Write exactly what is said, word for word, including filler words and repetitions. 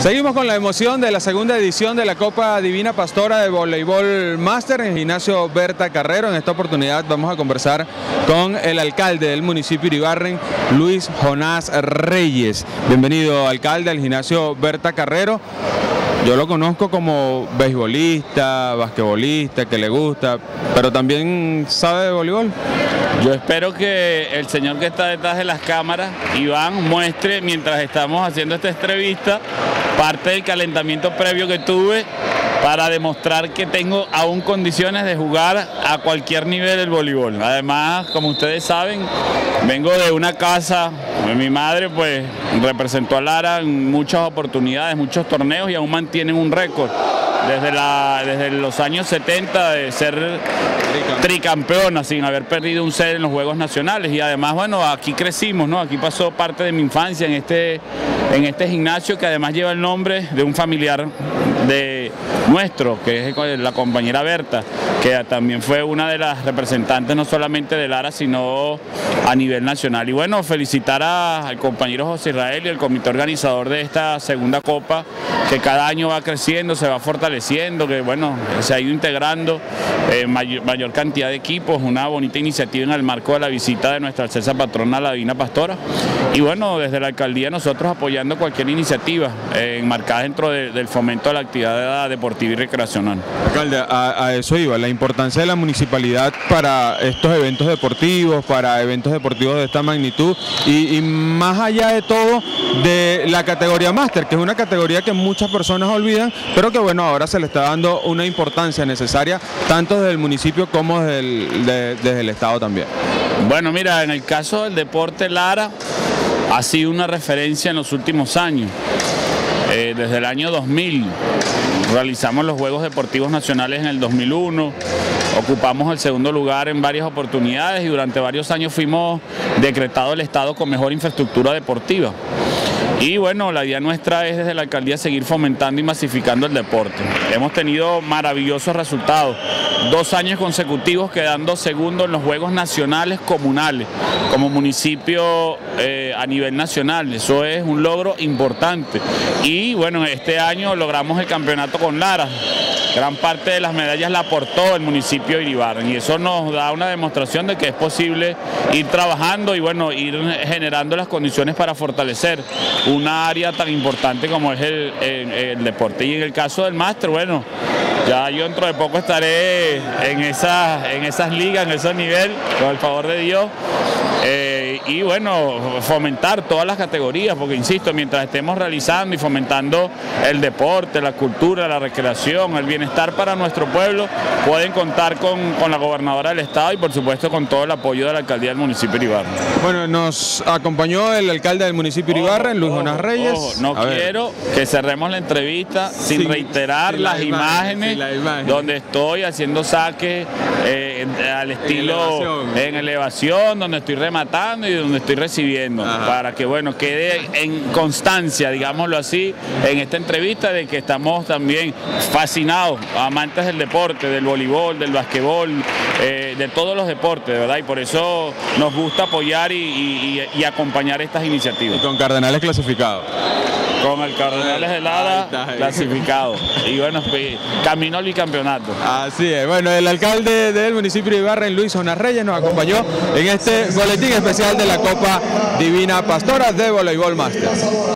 Seguimos con la emoción de la segunda edición de la Copa Divina Pastora de Voleibol Máster en el gimnasio Berta Carrero. En esta oportunidad vamos a conversar con el alcalde del municipio Iribarren, Luis Jonás Reyes. Bienvenido, alcalde, al gimnasio Berta Carrero. Yo lo conozco como beisbolista, basquetbolista, que le gusta, pero también sabe de voleibol. Yo espero que el señor que está detrás de las cámaras, Iván, muestre mientras estamos haciendo esta entrevista parte del calentamiento previo que tuve para demostrar que tengo aún condiciones de jugar a cualquier nivel del voleibol. Además, como ustedes saben, vengo de una casa, mi madre pues representó a Lara en muchas oportunidades, muchos torneos y aún mantienen un récord desde, la, desde los años setenta de ser tricampeona sin haber perdido un set en los Juegos Nacionales. Y además, bueno, aquí crecimos, ¿no? Aquí pasó parte de mi infancia en este, en este gimnasio que además lleva el nombre de un familiar de nuestro, que es la compañera Berta, que también fue una de las representantes no solamente de Lara, sino a nivel nacional. Y bueno, felicitar a, al compañero José Israel y el comité organizador de esta segunda Copa, que cada año va creciendo, se va fortaleciendo, que bueno, se ha ido integrando eh, mayor, mayor cantidad de equipos, una bonita iniciativa en el marco de la visita de nuestra alcesa patrona, la Divina Pastora. Y bueno, desde la alcaldía nosotros apoyando cualquier iniciativa eh, enmarcada dentro de, del fomento de la actividad deportiva y recreacional. Alcalde, a, a eso iba, la importancia de la municipalidad para estos eventos deportivos, para eventos deportivos de esta magnitud y, y más allá de todo de la categoría máster, que es una categoría que muchas personas olvidan, pero que bueno, ahora se le está dando una importancia necesaria tanto desde el municipio como desde el, de, desde el estado también. Bueno, mira, en el caso del deporte, Lara ha sido una referencia en los últimos años. Eh, desde el año dos mil realizamos los Juegos Deportivos Nacionales en el dos mil uno, ocupamos el segundo lugar en varias oportunidades y durante varios años fuimos decretado el estado con mejor infraestructura deportiva. Y bueno, la idea nuestra es desde la alcaldía seguir fomentando y masificando el deporte. Hemos tenido maravillosos resultados, dos años consecutivos quedando segundo en los Juegos Nacionales Comunales, como municipio eh, a nivel nacional. Eso es un logro importante. Y bueno, este año logramos el campeonato con Lara. Gran parte de las medallas la aportó el municipio de Iribarren y eso nos da una demostración de que es posible ir trabajando y bueno, ir generando las condiciones para fortalecer una área tan importante como es el, el, el deporte. Y en el caso del máster, bueno, ya yo dentro de poco estaré en esas, en esas ligas, en ese nivel, con el favor de Dios. Eh, y bueno, fomentar todas las categorías, porque insisto, mientras estemos realizando y fomentando el deporte, la cultura, la recreación, el bienestar para nuestro pueblo, pueden contar con, con la gobernadora del estado y por supuesto con todo el apoyo de la alcaldía del municipio de Iribarren. Bueno, nos acompañó el alcalde del municipio de Iribarren, Luis Jonás Reyes. Ojo, no A quiero ver. que cerremos la entrevista sin, sin reiterar sin las la imágenes, sin la imagen. donde estoy haciendo saques eh, al estilo en elevación. en elevación, donde estoy rematando y donde estoy recibiendo, Ajá. para que bueno, quede en constancia, digámoslo así, en esta entrevista de que estamos también fascinados, amantes del deporte, del voleibol, del basquetbol, eh, de todos los deportes, de verdad, y por eso nos gusta apoyar y, y, y acompañar estas iniciativas. Y con Cardenales clasificados. Con el Cardenales de Lara clasificado. Y bueno, camino al bicampeonato. Así es. Bueno, el alcalde del municipio de Iribarren, Luis Jonás Reyes, nos acompañó en este boletín especial de la Copa Divina Pastora de Voleibol Máster.